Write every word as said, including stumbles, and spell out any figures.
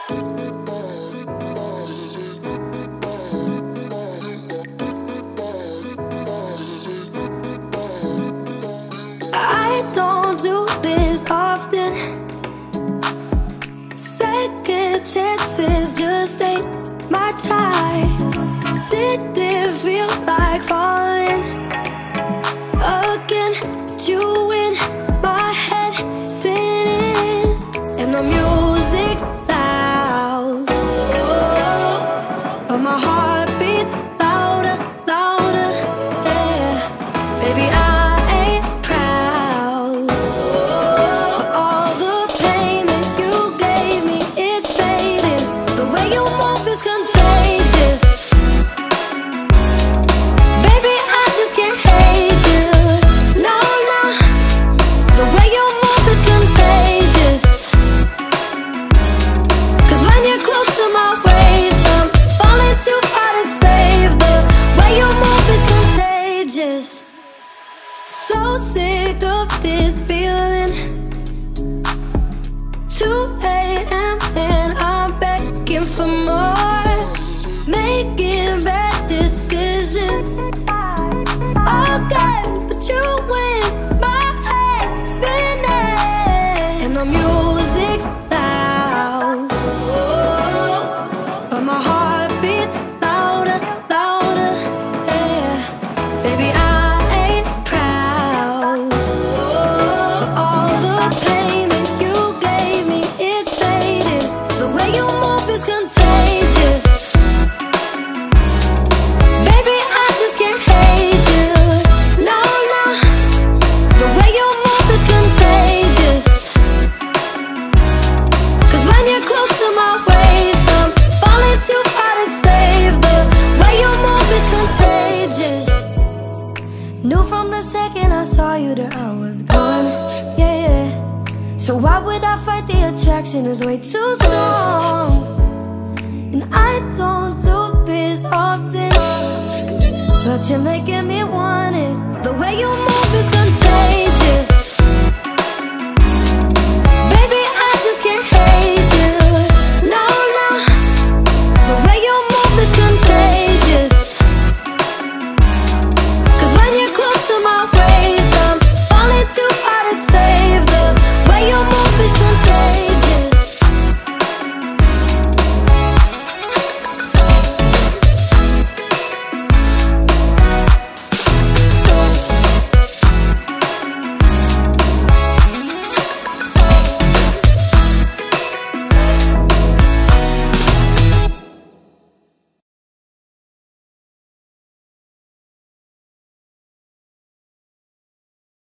I don't do this often. Second chances just ain't my type. Did it feel like falling again? But you in my head spinning, and the music's loud, but my heart beats louder, louder. Yeah, baby, I so sick of this feeling. two A M and I'm begging for more, making bad decisions again, but you win my head spinning, and the music's loud, but my heart beats louder, louder. Yeah, baby, I second I saw you there I was gone, yeah, yeah. So why would I fight? The attraction is way too strong, and I don't do this often, but you're making me want it. The way you move is contagious.